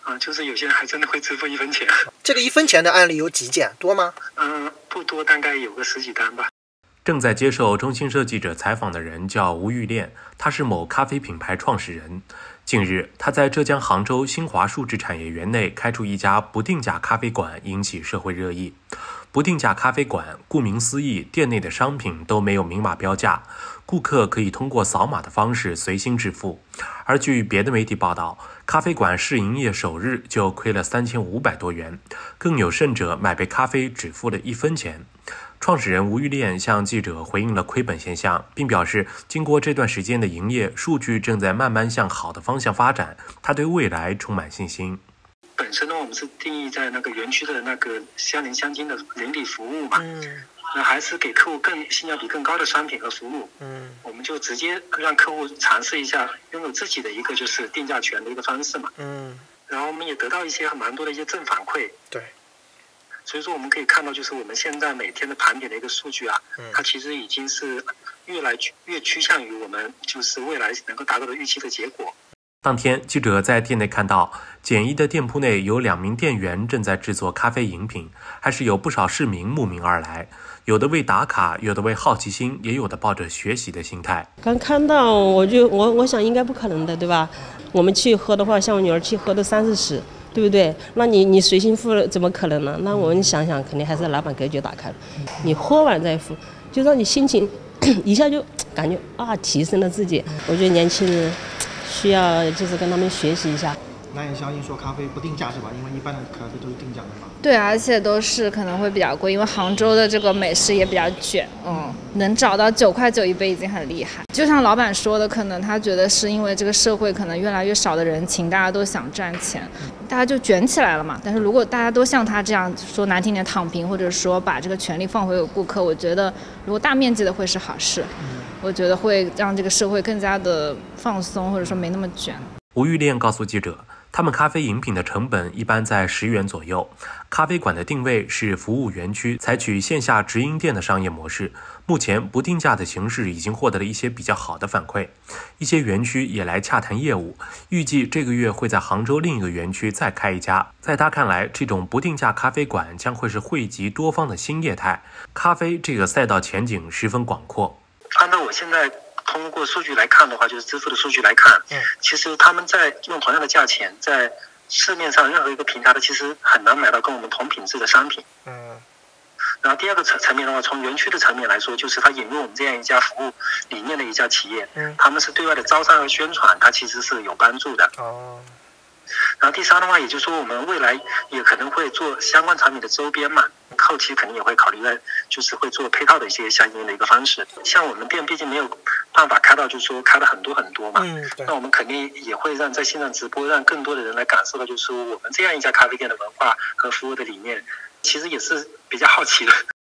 就是有些人还真的会支付1分钱。 这个1分钱的案例有几件，多吗？ 不多，大概有个10几单吧。 正在接受中新社记者采访的人叫吴玉炼，他是某咖啡品牌创始人。近日，他在浙江杭州新华数字产业园内开出一家不定价咖啡馆，引起社会热议。不定价咖啡馆，顾名思义，店内的商品都没有明码标价，顾客可以通过扫码的方式随心支付。而据别的媒体报道，咖啡馆试营业首日就亏了3500多元，更有甚者买杯咖啡只付了1分钱。创始人吴玉炼向记者回应了亏本现象，并表示经过这段时间的营业，数据正在慢慢向好的方向发展，他对未来充满信心。 本身呢，我们是定义在那个园区的那个相邻相近的邻里服务嘛，那还是给客户性价比更高的商品和服务，我们就直接让客户尝试一下拥有自己的一个就是定价权的一个方式嘛，然后我们也得到一些蛮多的一些正反馈， 对， 所以说我们可以看到，就是我们现在每天的盘点的一个数据啊，它其实已经是越趋向于我们就是未来能够达到的预期的结果。 当天，记者在店内看到简易的店铺内有2名店员正在制作咖啡饮品，还是有不少市民慕名而来，有的为打卡，有的为好奇心，也有的抱着学习的心态。 刚看到我想应该不可能的，对吧？我们去喝的话，像我女儿去喝都30-40，对不对？那你随心付怎么可能呢？那我们想想，肯定还是老板格局打开了，你喝完再付，就让你心情一下就感觉提升了自己。我觉得年轻人需要就是跟他们学习一下。 那你相信说咖啡不定价是吧？因为一般的咖啡都是定价的嘛。 对，而且都是可能会比较贵，因为杭州的这个美食也比较卷，能找到9块9一杯已经很厉害。就像老板说的，可能他觉得是因为这个社会可能越来越少的人情，大家都想赚钱，大家就卷起来了嘛。但是如果大家都像他这样说难听点躺平，或者说把这个权利放回给顾客，我觉得如果大面积的会是好事，我觉得会让这个社会更加的放松，或者说没那么卷。 吴玉炼告诉记者，他们咖啡饮品的成本一般在10元左右。咖啡馆的定位是服务园区，采取线下直营店的商业模式。目前不定价的形式已经获得了一些比较好的反馈，一些园区也来洽谈业务，预计这个月会在杭州另一个园区再开一家。在他看来，这种不定价咖啡馆将会是惠及多方的新业态，咖啡这个赛道前景十分广阔。 按照我现在通过数据来看的话，就是支付的数据来看，其实他们在用同样的价钱，在市面上任何一个平台的其实很难买到跟我们同品质的商品。然后第二个层面的话，从园区的层面来说，就是它引入我们这样一家服务理念的一家企业，他们是对外的招商和宣传，它其实是有帮助的。然后第三的话，也就是说我们未来也可能会做相关产品的周边嘛，后期肯定也会考虑就是会做配套的一些相应的一个方式。像我们店毕竟没有办法开到就是说开的很多嘛，那我们肯定也会让在线上直播，让更多的人来感受到就是说我们这样一家咖啡店的文化和服务的理念，其实也是比较好奇的。